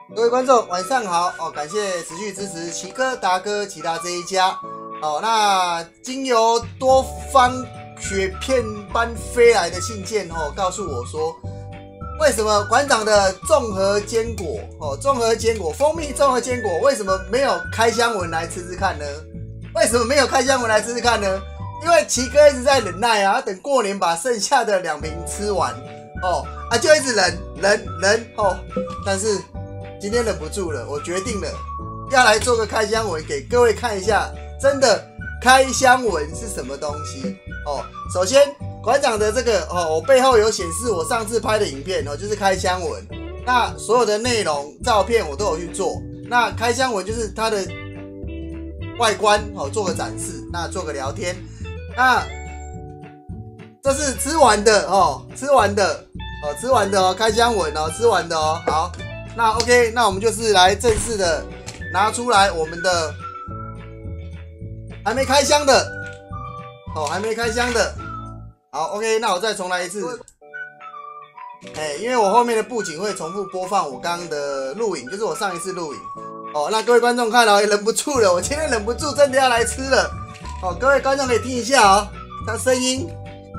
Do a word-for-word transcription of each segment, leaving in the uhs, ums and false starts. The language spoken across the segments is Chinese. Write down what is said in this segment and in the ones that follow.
各位观众晚上好哦，感谢持续支持奇哥、达哥、奇达这一家哦。那经由多方雪片般飞来的信件哦，告诉我说，为什么馆长的综合坚果哦，综合坚果蜂蜜综合坚果为什么没有开箱文来吃吃看呢？为什么没有开箱文来吃吃看呢？因为奇哥一直在忍耐啊，等过年把剩下的两瓶吃完哦啊，就一直忍忍忍哦，但是。今天忍不住了，我决定了要来做个开箱文给各位看一下，真的开箱文是什么东西哦。首先，馆长的这个哦，我背后有显示我上次拍的影片哦，就是开箱文。那所有的内容、照片我都有去做。那开箱文就是它的外观哦，做个展示，那做个聊天。那这是吃完的哦，吃完的哦，吃完的哦，开箱文哦，吃完的哦，好。那 OK， 那我们就是来正式的拿出来我们的还没开箱的哦，还没开箱的。好 ，OK， 那我再重来一次。哎，因为我后面的布景会重复播放我刚刚的录影，就是我上一次录影。哦，那各位观众看了也忍不住了，我今天忍不住真的要来吃了。哦，各位观众可以听一下哦，它声音。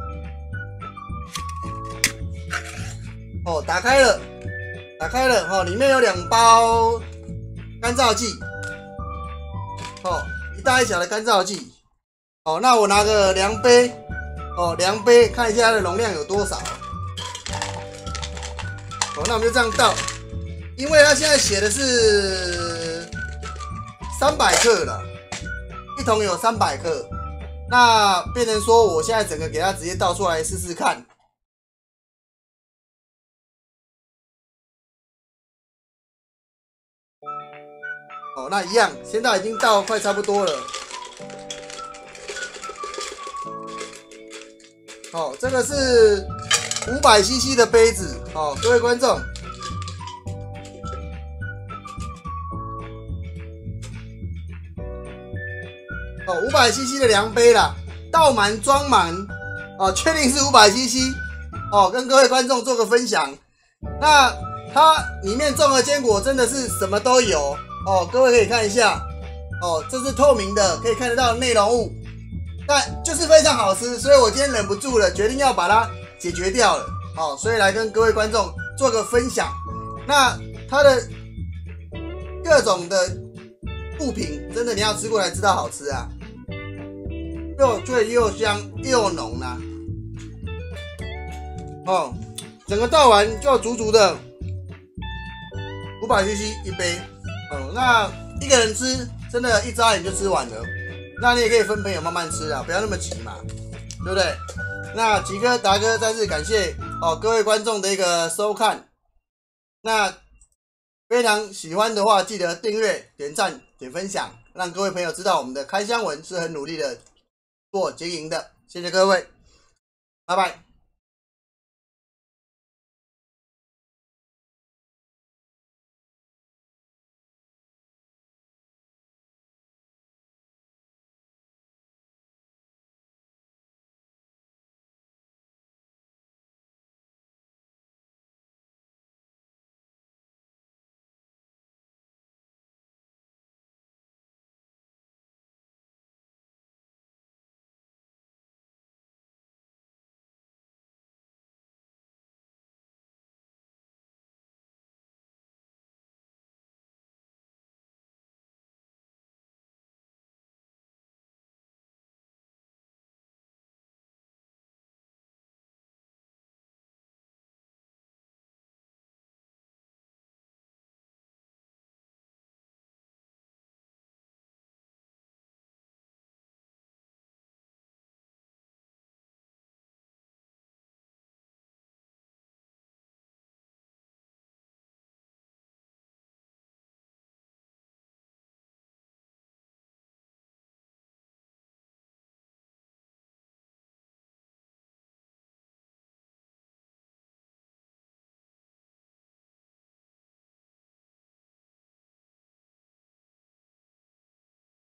哦，打开了。打开了哦，里面有两包干燥剂，哦，一大一小的干燥剂，哦，那我拿个量杯，哦，量杯看一下它的容量有多少，哦，那我们就这样倒，因为它现在写的是三百克了，一桶有三百克，那变成说我现在整个给它直接倒出来试试看。哦，那一样，现在已经到快差不多了。哦，这个是五百 C C 的杯子，哦，各位观众，哦，五百 C C 的量杯啦，倒满装满，哦，确定是五百 C C， 哦，跟各位观众做个分享。那它里面综合坚果真的是什么都有。哦，各位可以看一下，哦，这是透明的，可以看得到内容物，但就是非常好吃，所以我今天忍不住了，决定要把它解决掉了，哦，所以来跟各位观众做个分享。那它的各种的物品，真的你要吃过才知道好吃啊，又脆又香又浓啊，哦，整个倒完就足足的五百 C C 一杯。哦，那一个人吃，真的，一眨眼就吃完了。那你也可以分朋友慢慢吃啊，不要那么急嘛，对不对？那奇哥、达哥再次感谢哦各位观众的一个收看。那非常喜欢的话，记得订阅、点赞、点分享，让各位朋友知道我们的开箱文是很努力的做经营的。谢谢各位，拜拜。